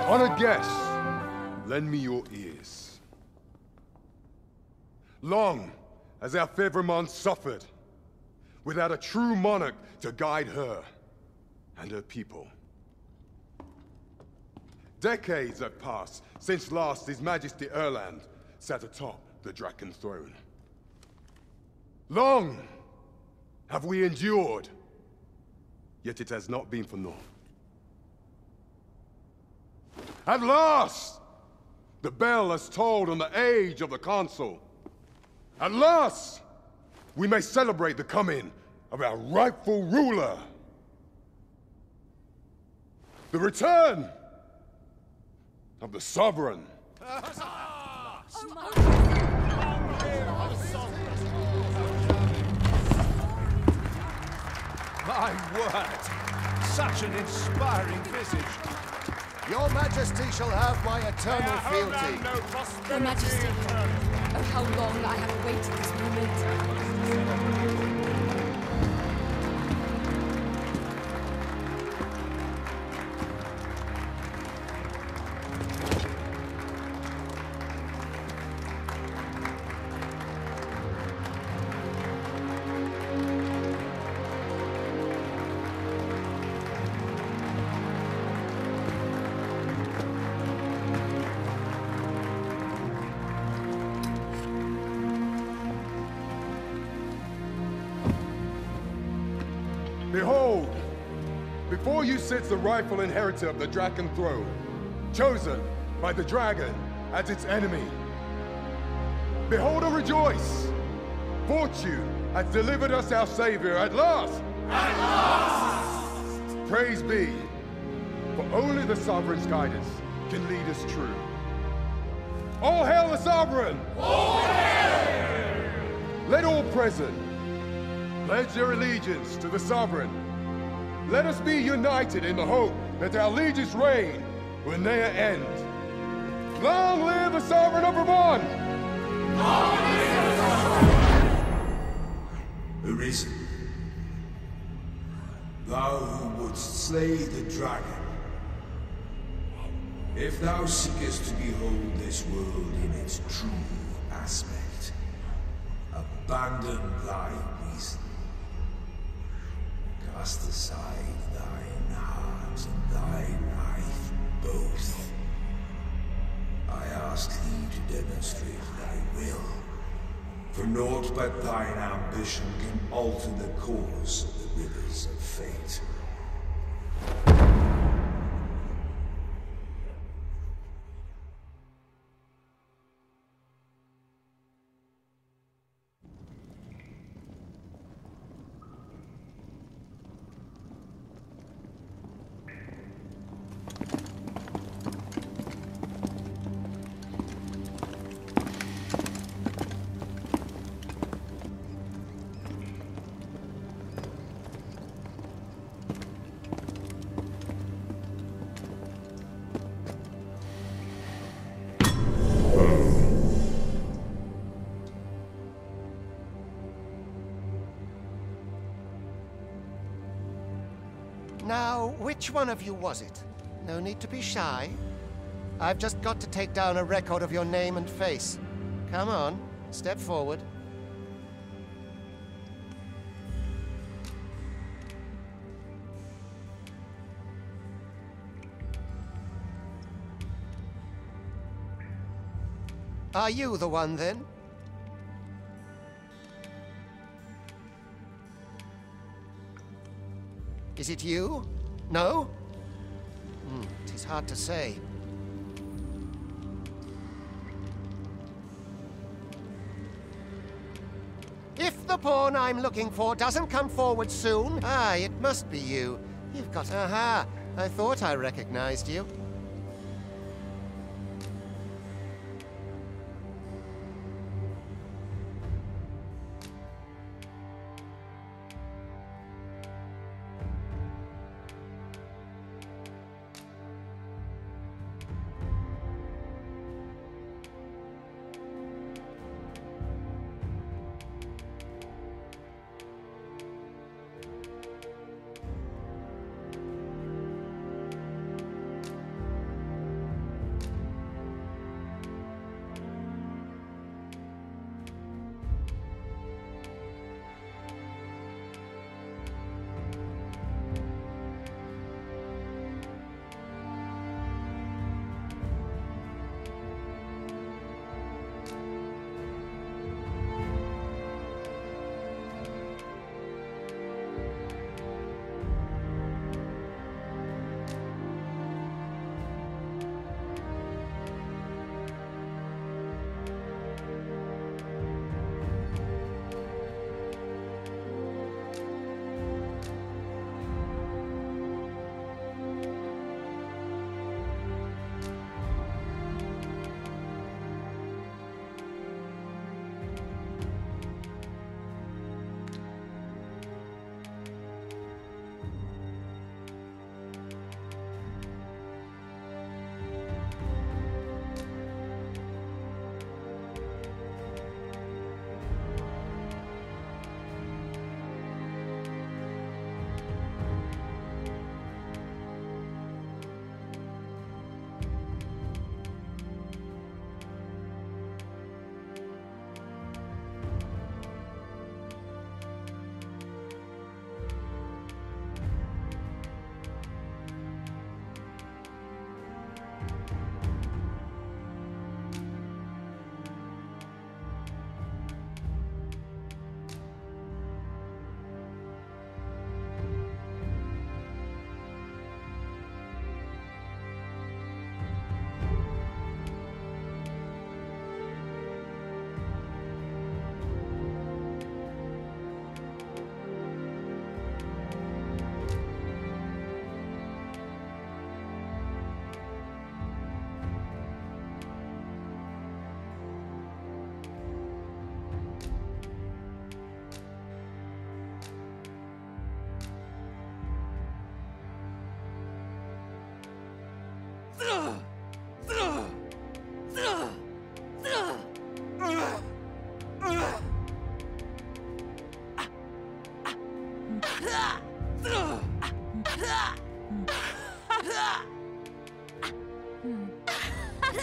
Honored guests, lend me your ears. Long has our Fevrimond suffered, without a true monarch to guide her and her people. Decades have passed since last His Majesty Erland sat atop the Draken throne. Long have we endured, yet it has not been for naught. At last, the bell has tolled on the age of the Council. At last, we may celebrate the coming of our rightful ruler. The return of the Sovereign. My word! Such an inspiring visage! Your Majesty shall have my eternal fealty. Your Majesty, oh how long I have awaited this moment. Behold, before you sits the rightful inheritor of the Draken throne, chosen by the dragon as its enemy. Behold and rejoice! Fortune has delivered us our savior at last! At last! Praise be, for only the Sovereign's guidance can lead us true. All hail the Sovereign! All hail! Let all present pledge their allegiance to the Sovereign. Let us be united in the hope that our liege's reign will ne'er end. Long live the Sovereign of Vermont! Long live the Sovereign! Arisen, thou who wouldst slay the dragon, if thou seekest to behold this world in its true aspect, abandon thy reason. Cast aside thine heart and thy life both. I ask thee to demonstrate thy will, for naught but thine ambition can alter the course of the rivers of fate. Now, which one of you was it? No need to be shy. I've just got to take down a record of your name and face. Come on, step forward. Are you the one, then? Is it you? No? It is hard to say. If the pawn I'm looking for doesn't come forward soon... Ah, it must be you. You've got... Aha! I thought I recognized you.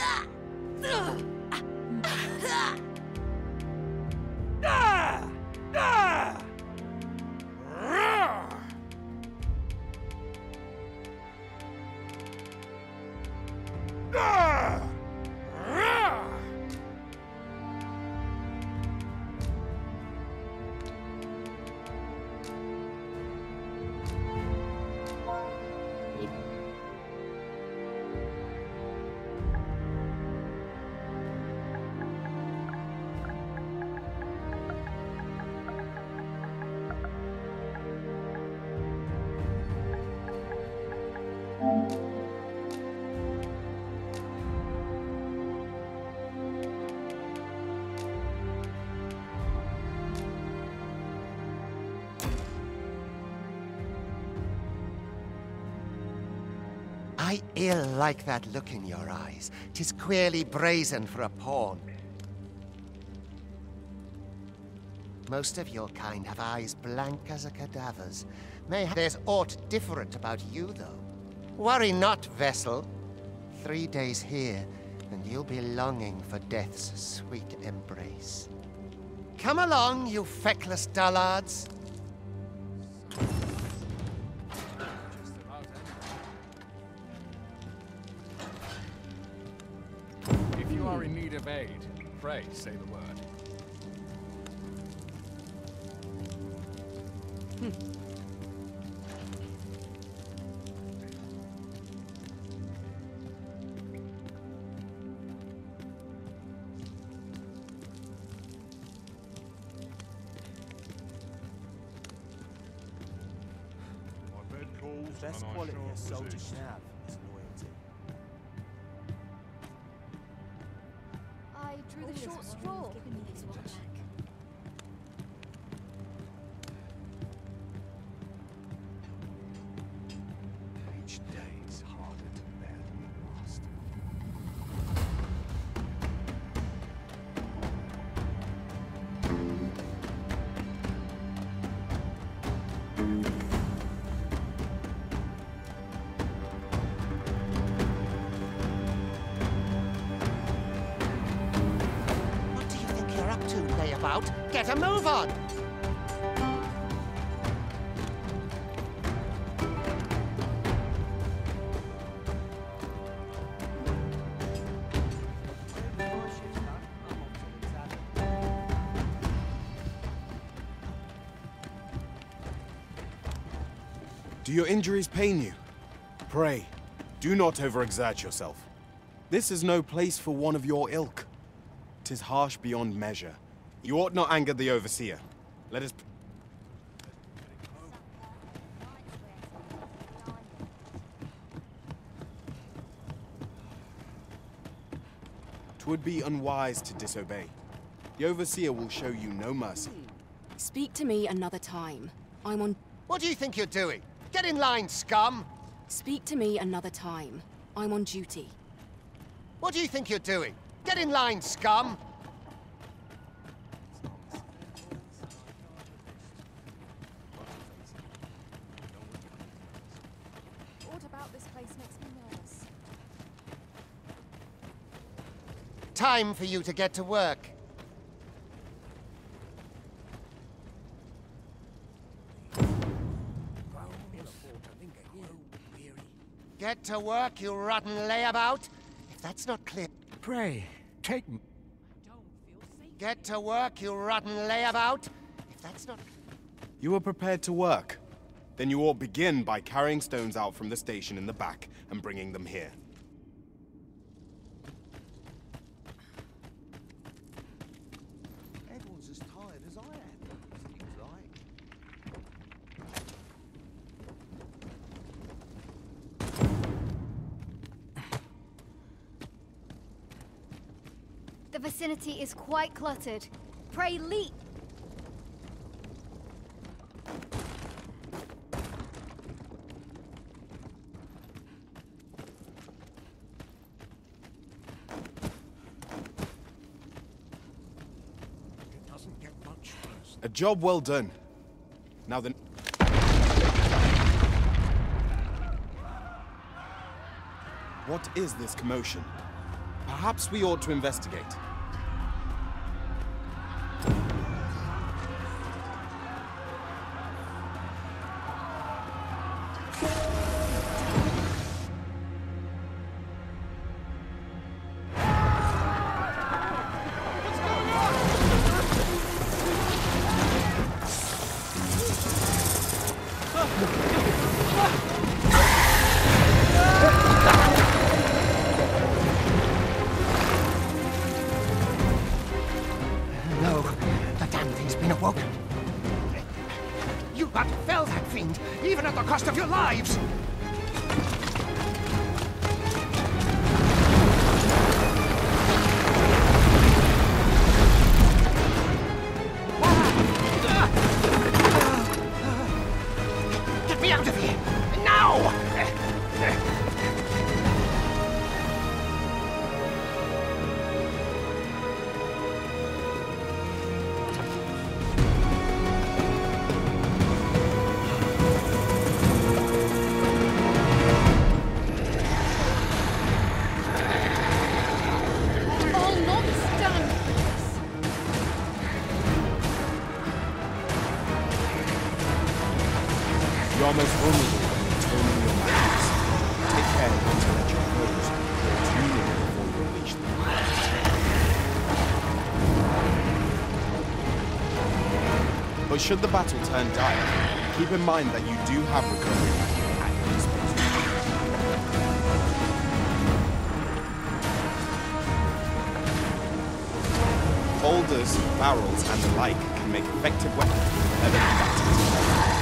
I ill like that look in your eyes. 'Tis queerly brazen for a pawn. Most of your kind have eyes blank as a cadaver's. Mayhap there's aught different about you, though. Worry not, vessel. 3 days here, and you'll be longing for death's sweet embrace. Come along, you feckless dullards. If you are in need of aid, pray say the word. Best quality a soldier can have is loyalty. I drew the short straw in this watch. Each day is harder to bear than the last. What do you think you're up to, layabout? Get a move on! Do your injuries pain you? Pray, do not overexert yourself. This is no place for one of your ilk. 'Tis harsh beyond measure. You ought not anger the overseer. Let us... 'Twould be unwise to disobey. The overseer will show you no mercy. Speak to me another time. I'm on... What do you think you're doing? Get in line, scum! Speak to me another time. I'm on duty. What do you think you're doing? Get in line, scum! What about this place makes me nervous? Time for you to get to work. Get to work, you rotten layabout. If that's not clear... Pray, take me. Get to work, you rotten layabout. If that's not... You are prepared to work. Then you ought begin by carrying stones out from the station in the back and bringing them here. Everyone's as tired as I am, seems like. The vicinity is quite cluttered. Pray leap! It doesn't get much worse. A job well done. Now then... What is this commotion? Perhaps we ought to investigate. No, the damn thing's been awoken. You got to fell that fiend, even at the cost of your lives! Get me out of here! Now! I'll not stand for this. You are most vulnerable when returning your madness. Take care not to let your foes get too near before you unleash them. But should the battle turn dire, keep in mind that you do have recovery at your disposal. Boulders, barrels, and the like can make effective weapons for other combatants.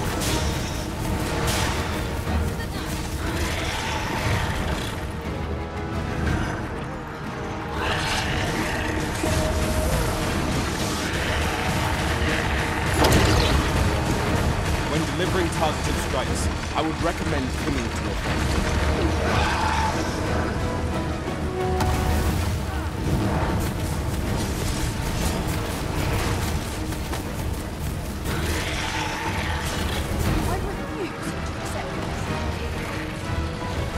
When delivering targeted strikes, I would recommend clinging to your friend. I refuse to accept this.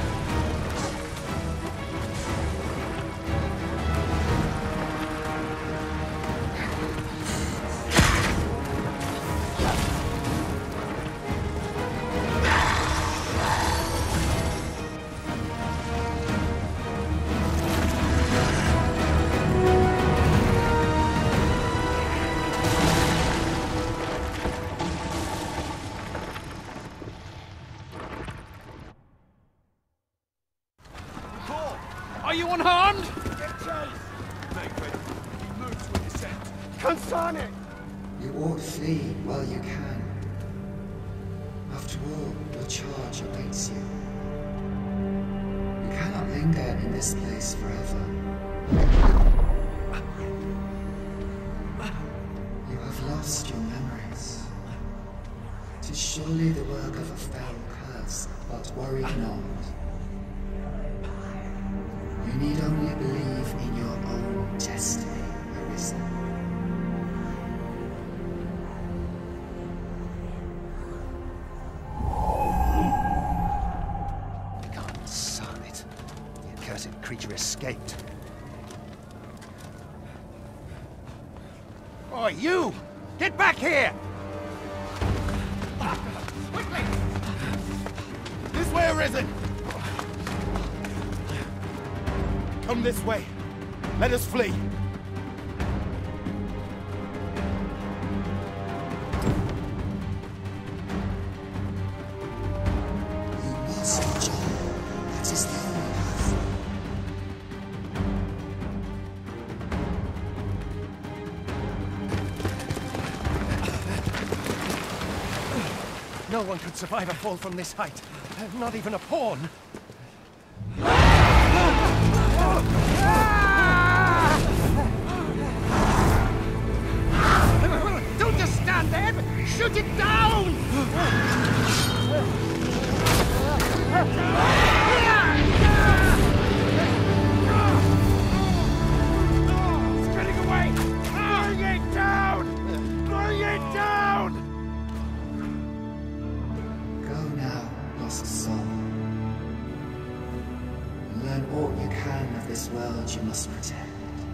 Are you unharmed? Get chase! Make ready. You move to a descent. Consane! You ought flee while you can. After all, your charge awaits you. You cannot linger in this place forever. You have lost your memories. 'Tis surely the work of a fell curse, but worry not. You need only believe in your own destiny, Arisen. Consane it. The accursed creature escaped. Oh, you! Get back here! Quickly! This way, Arisen! Come this way. Let us flee. You must, John. That is the only path. No one could survive a fall from this height. Not even a pawn. Don't just stand there, but shoot it down! It's getting away! Bring it down! Bring it down! Go now, lost soul. Learn all you can crime of this world you must protect.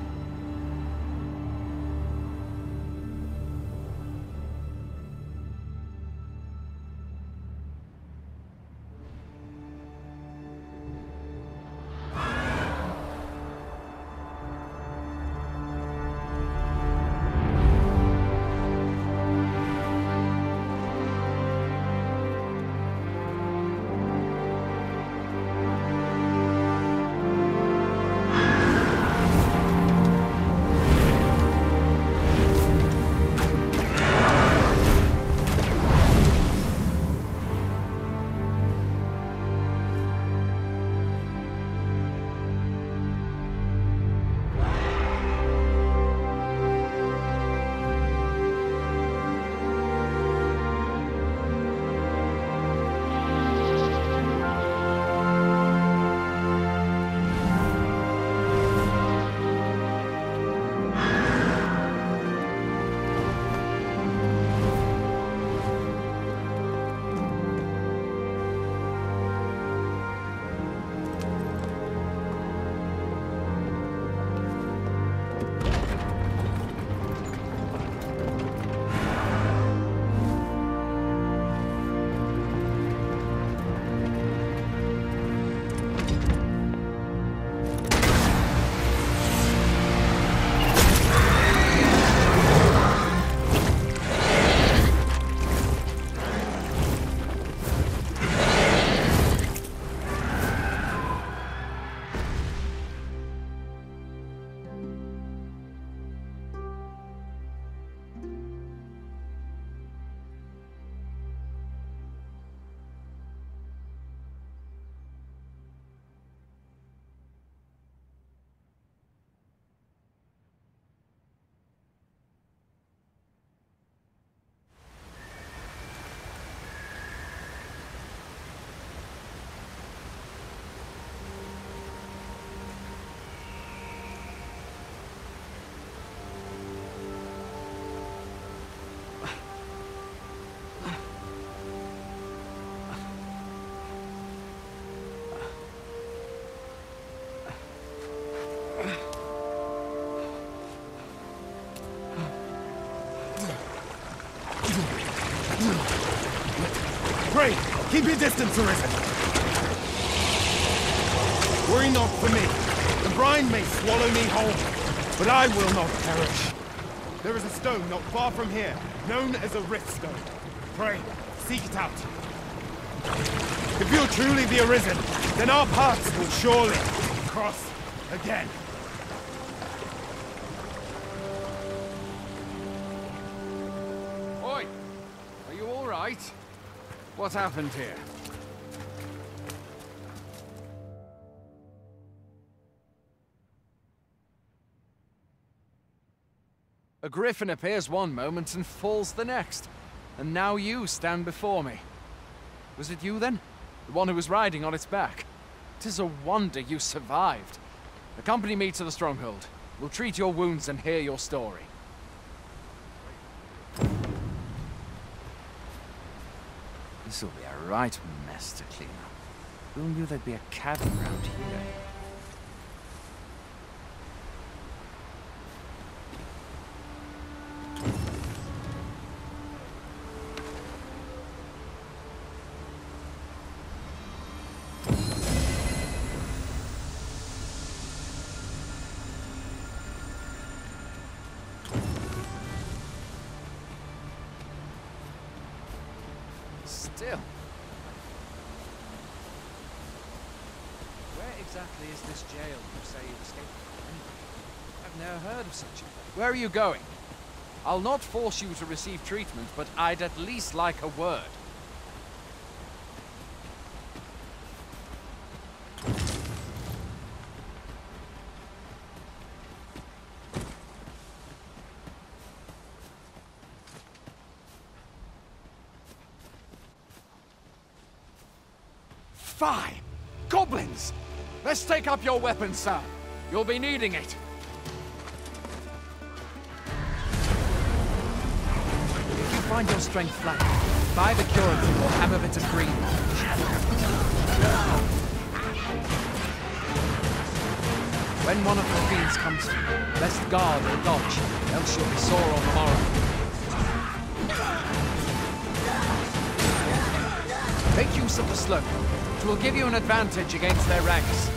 Pray, keep your distance, Arisen. Worry not for me. The brine may swallow me whole, but I will not perish. There is a stone not far from here, known as a Rift Stone. Pray, seek it out. If you're truly the Arisen, then our paths will surely cross again. Oi! Are you all right? What happened here? A griffin appears one moment and falls the next. And now you stand before me. Was it you then? The one who was riding on its back? 'Tis a wonder you survived. Accompany me to the stronghold. We'll treat your wounds and hear your story. This'll be a right mess to clean up. Who knew there'd be a cabin round here? Still. Where exactly is this jail you say you escaped from? I've never heard of such a... Where are you going? I'll not force you to receive treatment, but I'd at least like a word. Fine! Goblins! Let's take up your weapons, sir. You'll be needing it. If you find your strength flat, buy the curative or have a bit of green. When one of the fiends comes, best guard or dodge, else you'll be sore on the morrow. Make use of the slope. It will give you an advantage against their ranks.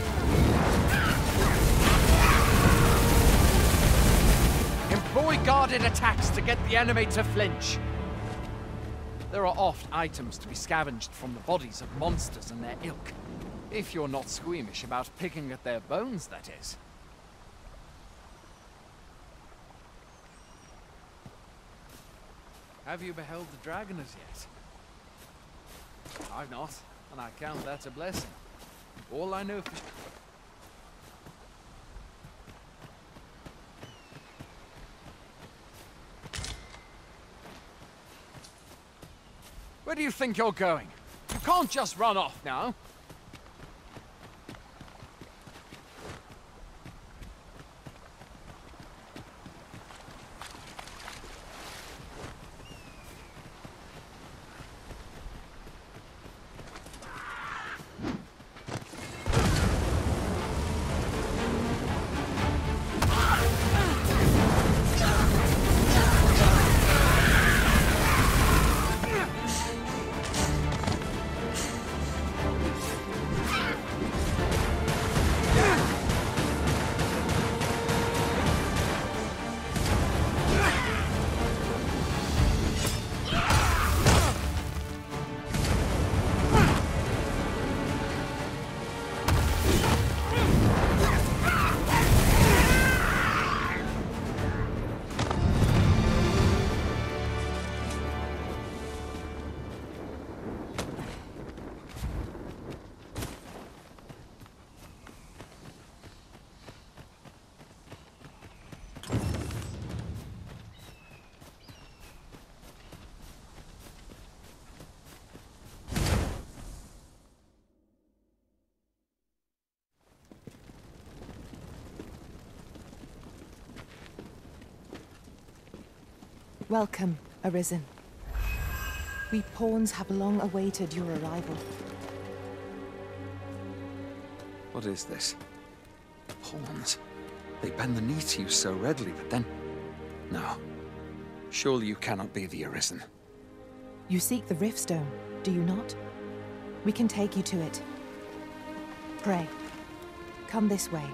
Employ guarded attacks to get the enemy to flinch. There are oft items to be scavenged from the bodies of monsters and their ilk. If you're not squeamish about picking at their bones, that is. Have you beheld the dragon as yet? I've not, and I count that a blessing. All I know for... Where do you think you're going? You can't just run off now. Welcome, Arisen. We pawns have long awaited your arrival. What is this? Pawns? They bend the knee to you so readily, but then... No. Surely you cannot be the Arisen. You seek the Riftstone, do you not? We can take you to it. Pray, come this way.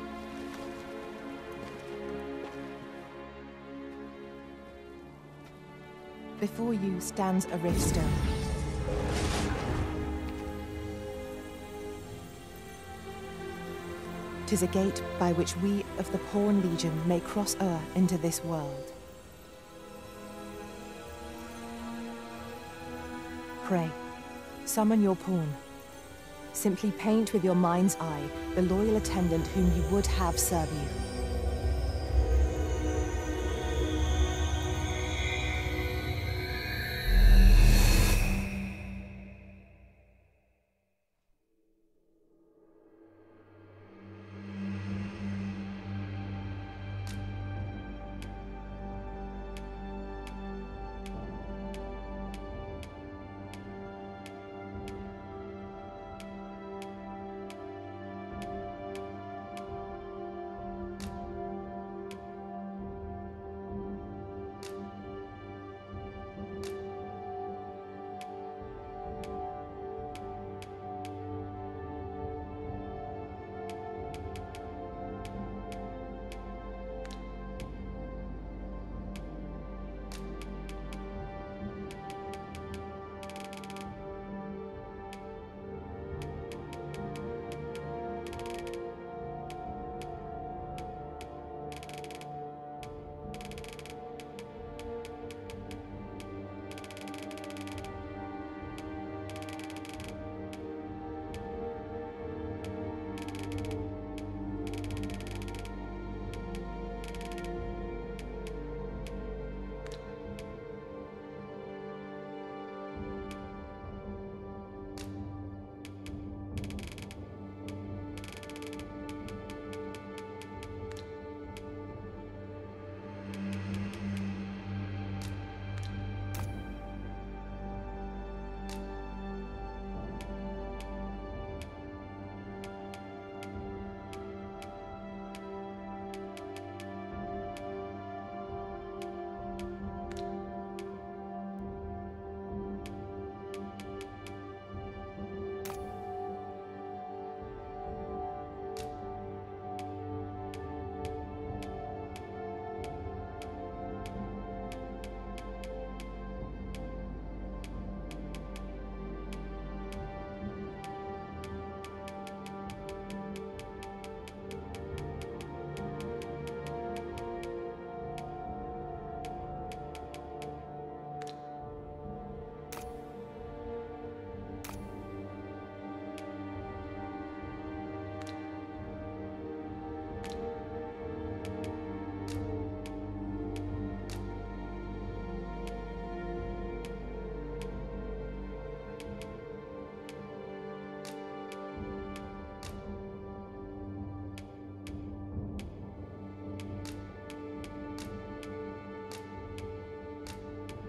Before you stands a Riftstone. "'Tis a gate by which we of the Pawn Legion may cross o'er into this world. Pray, summon your pawn. Simply paint with your mind's eye the loyal attendant whom you would have serve you.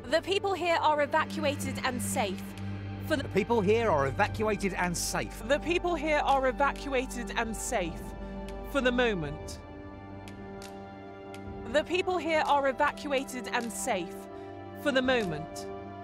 The people here are evacuated and safe. The people here are evacuated and safe. The people here are evacuated and safe. For the moment. The people here are evacuated and safe. For the moment.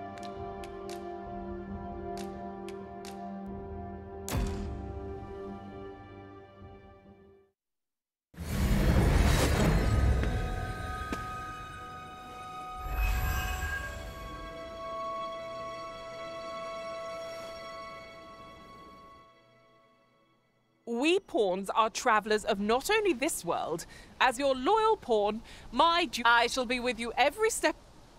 We pawns are travellers of not only this world. As your loyal pawn, I shall be with you every step.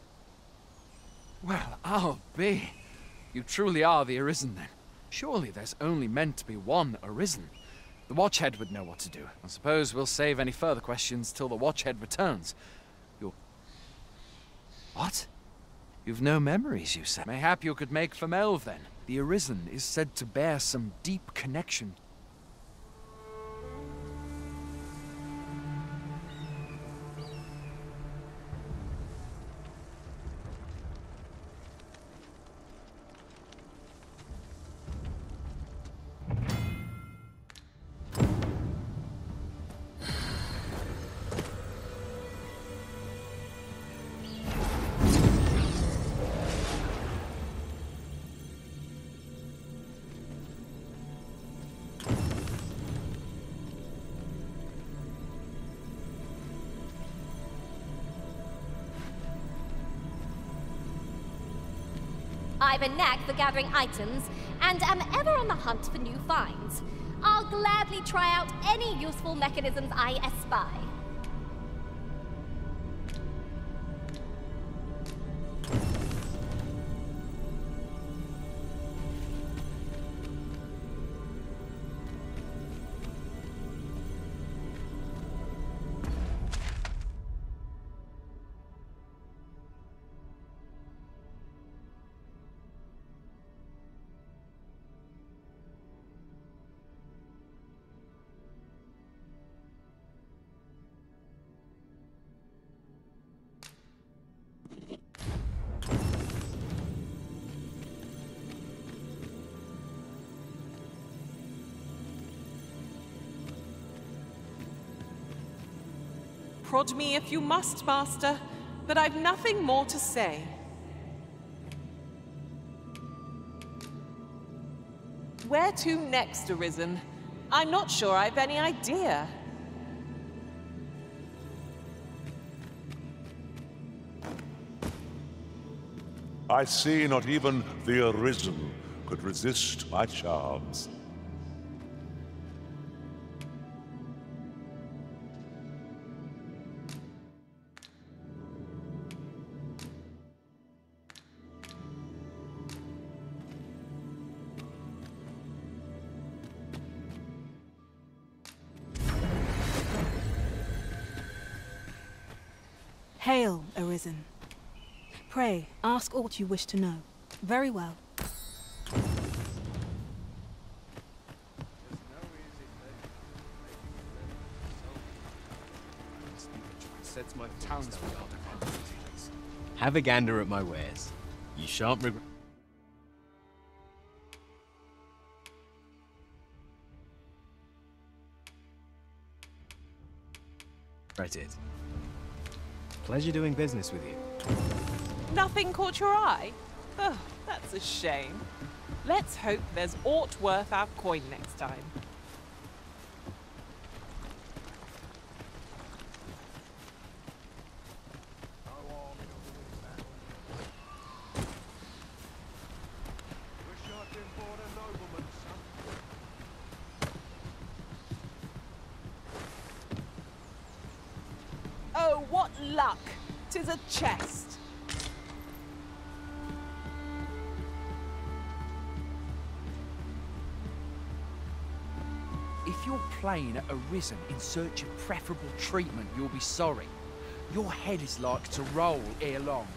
Well, I'll be. You truly are the Arisen, then. Surely there's only meant to be one Arisen. The Watchhead would know what to do. I suppose we'll save any further questions till the Watchhead returns. What? You've no memories, you say? Mayhap you could make for Melve, then. The Arisen is said to bear some deep connection. I've a knack for gathering items, and am ever on the hunt for new finds. I'll gladly try out any useful mechanisms I espy. Prod me if you must, Master, but I've nothing more to say. Where to next, Arisen? I'm not sure I've any idea. I see not even the Arisen could resist my charms. Hail, Arisen. Pray, ask aught you wish to know. Very well. Sets my townsfolk on defense. Have a gander at my wares. You shan't regret. It. Pleasure doing business with you. Nothing caught your eye? Oh, that's a shame. Let's hope there's aught worth our coin next time. Oh, what luck! 'Tis a chest. If you're playing Arisen in search of preferable treatment, you'll be sorry. Your head is like to roll ere long.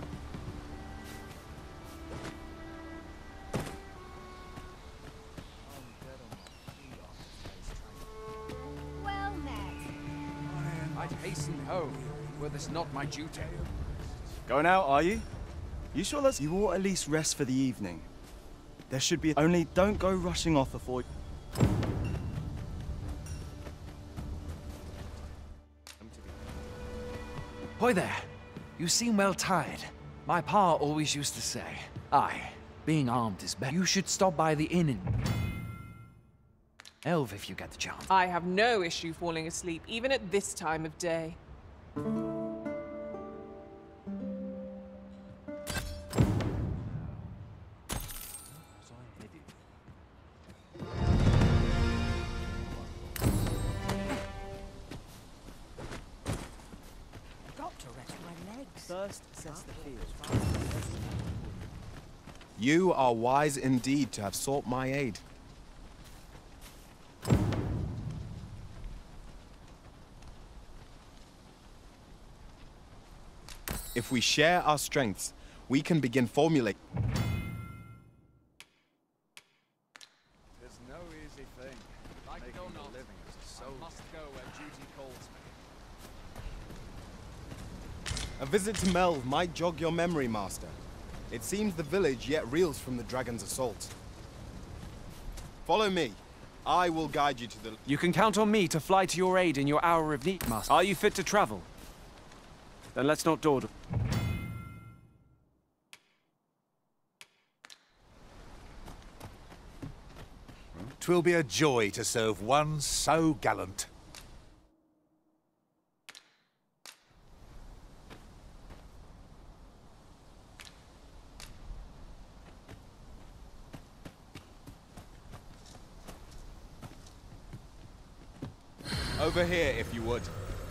Well met. I'd hasten home, were this not my duty. Going out, are you? You sure that's... You ought at least rest for the evening. There should be... Only don't go rushing off before... Hoy there. You seem well tired. My pa always used to say, aye, being armed is better. You should stop by the inn in Elve if you get the chance. I have no issue falling asleep, even at this time of day. First sets the field. You are wise indeed to have sought my aid. If we share our strengths, we can begin formulating. There's no easy thing. Like it or not, living as a soldier. I must go where duty calls me. A visit to Melve might jog your memory, Master. It seems the village yet reels from the dragon's assault. Follow me. I will guide you to the... You can count on me to fly to your aid in your hour of need, Master. Are you fit to travel? Then let's not dawdle. 'Twill be a joy to serve one so gallant. Over here, if you would.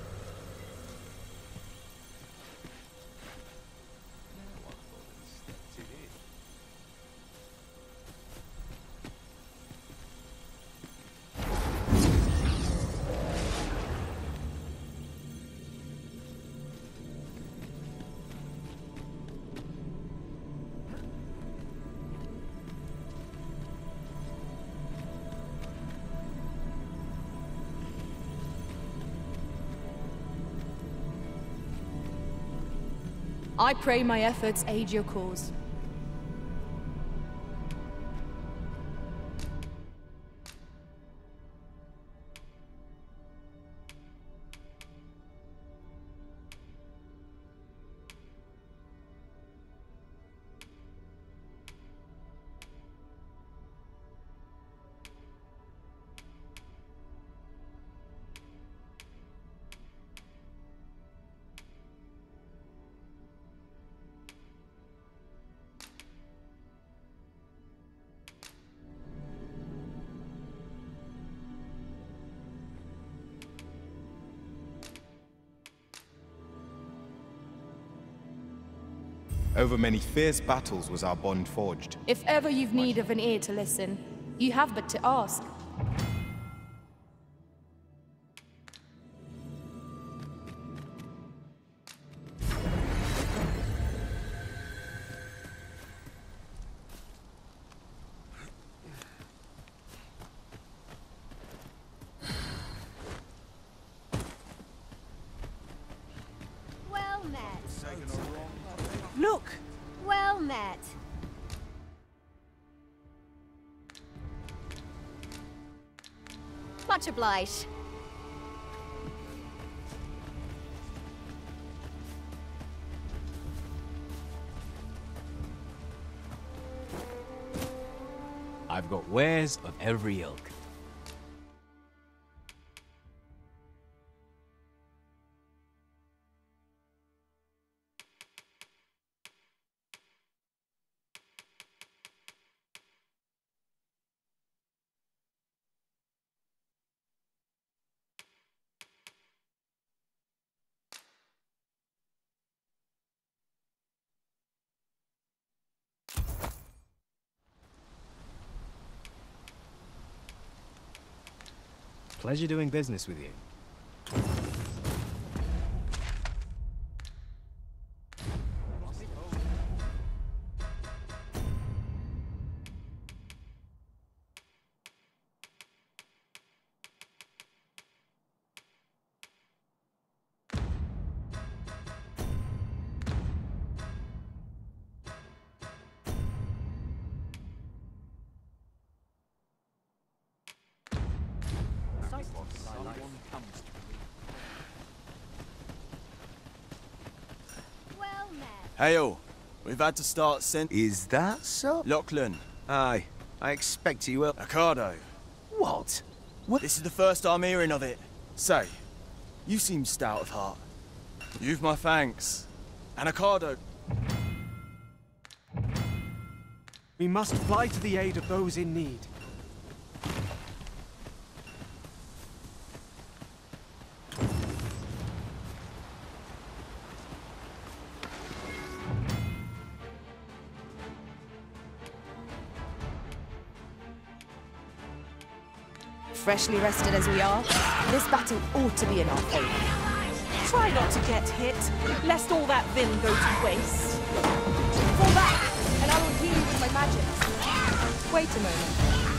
I pray my efforts aid your cause. Over many fierce battles was our bond forged. If ever you've need of an ear to listen, you have but to ask. Well met. Look! Well met. Much obliged. I've got wares of every ilk. Pleasure doing business with you. one comes to Well met. Hey all, we've had to start Is that so? Lachlan. Aye, I expect he will. Ricardo. What? This is the first I'm hearing of it. Say, you seem stout of heart. You've my thanks. And Ricardo. We must fly to the aid of those in need. Freshly rested as we are, this battle ought to be in our favor. Try not to get hit, lest all that vim go to waste. Fall back, and I will heal you with my magic. Wait a moment.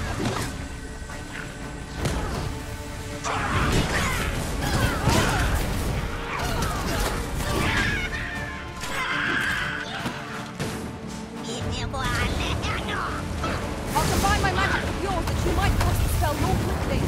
I'll combine my magic with yours that you might cast the spell more quickly.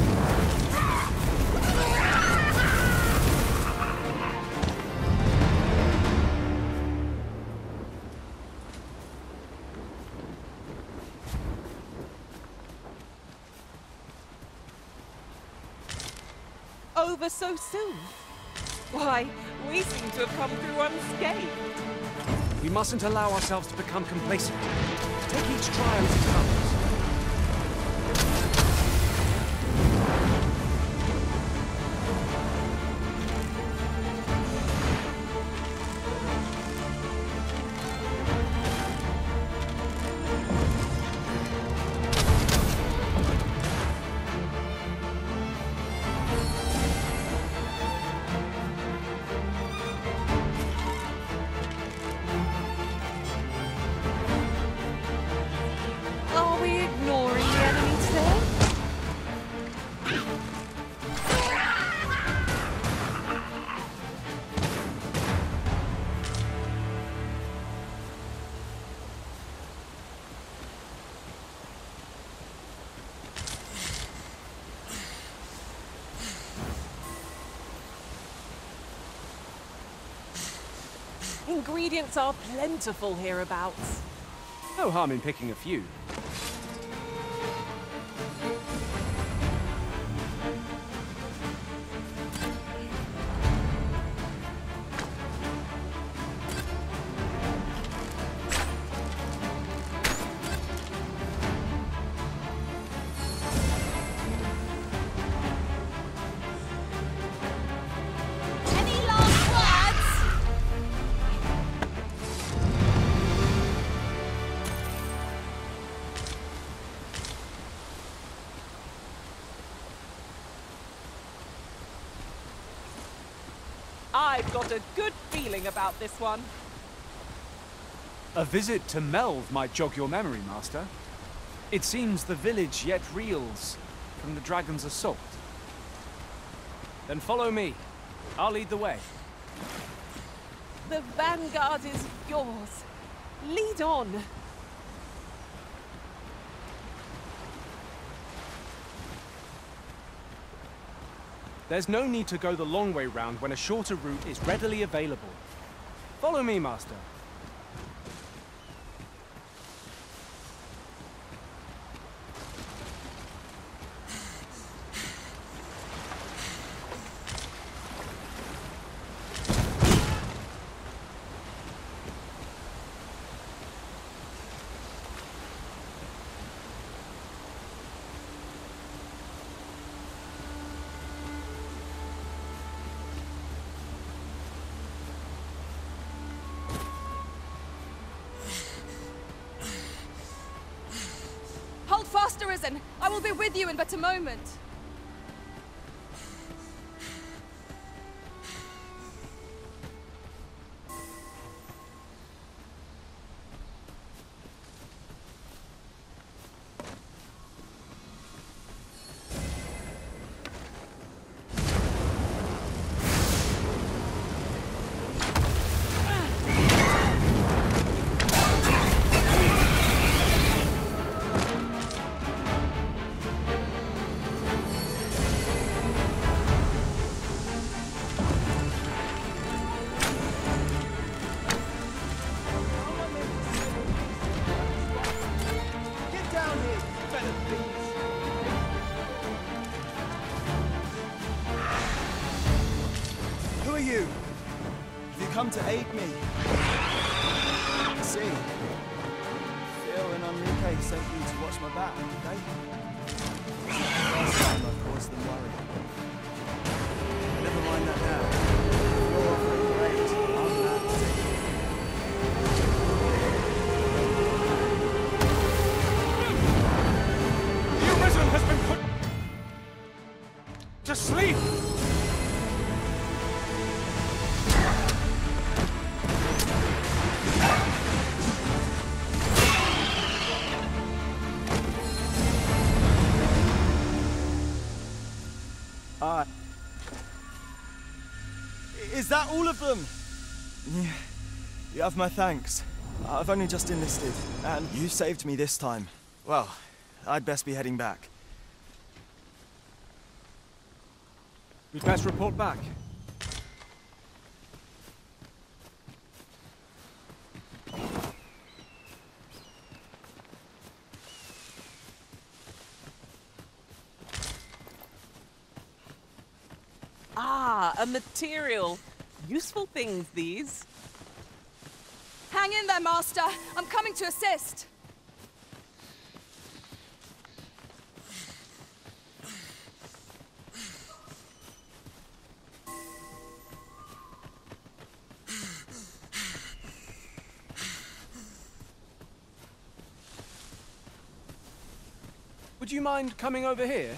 Over so soon? Why, we seem to have come through unscathed. We mustn't allow ourselves to become complacent. Take each trial as it comes. Are we ignoring the enemy today? Ingredients are plentiful hereabouts. No harm in picking a few. Any last words? I've got a good feeling about this one. A visit to Melve might jog your memory, Master. It seems the village yet reels from the dragon's assault. Then follow me. I'll lead the way. The vanguard is yours. Lead on. There's no need to go the long way round when a shorter route is readily available. Follow me, Master. Hold fast, Arisen! I will be with you in but a moment. you? Have you come to aid me? I see. Phil and Enrique sent you to watch my back, did they? Last time I've caused them worry. Never mind that now. You're offering great. I'm glad to take it. The Arisen has been put to sleep! Is that all of them? Yeah, you have my thanks. I've only just enlisted, and you saved me this time. Well, I'd best be heading back. We'd best report back. Ah, a material. Useful things, these. Hang in there, Master. I'm coming to assist. Would you mind coming over here?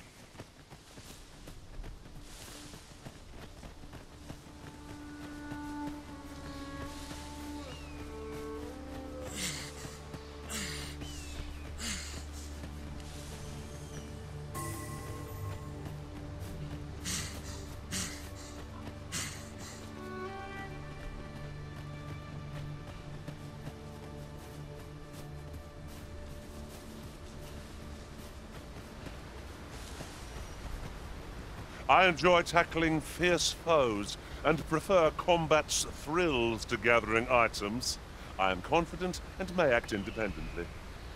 I enjoy tackling fierce foes and prefer combat's thrills to gathering items. I am confident and may act independently.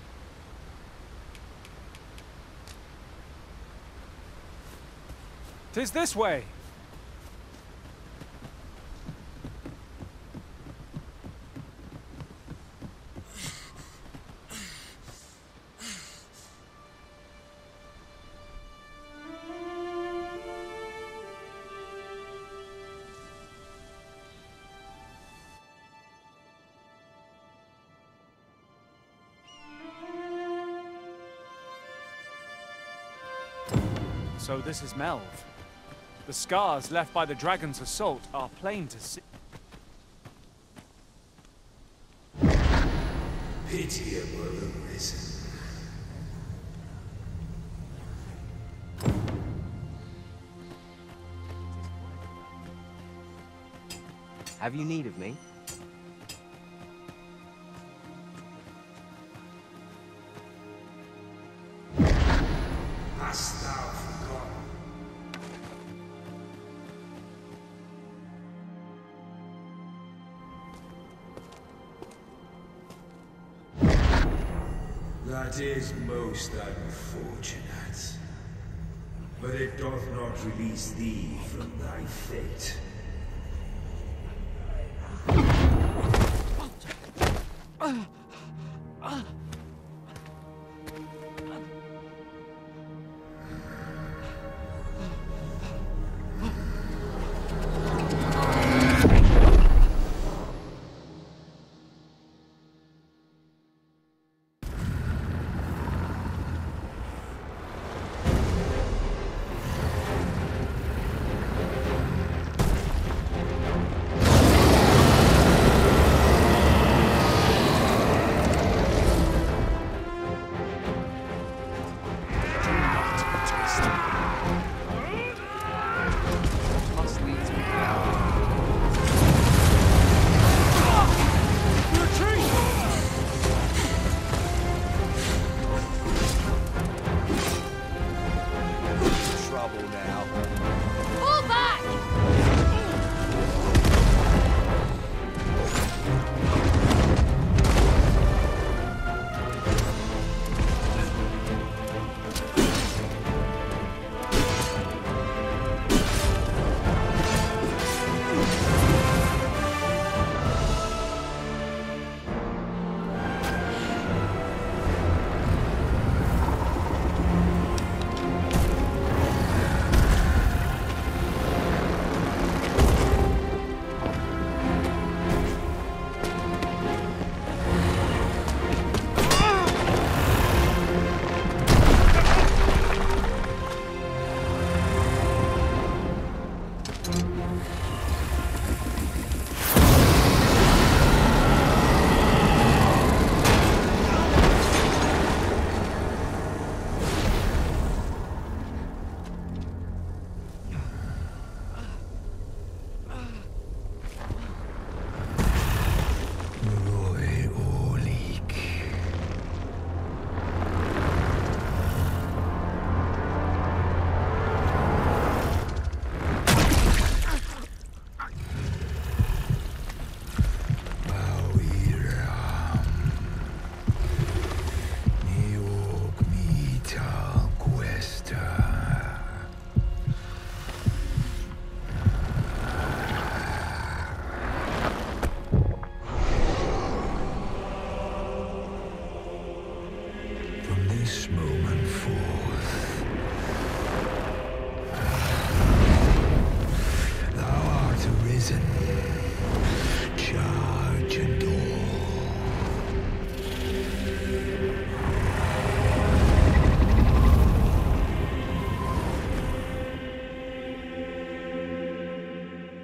'Tis this way. So this is Melve. The scars left by the dragon's assault are plain to see. Pitiable Arisen. Have you need of me? Hast thou forgotten? That is most unfortunate. But it doth not release thee from thy fate. this moment forth.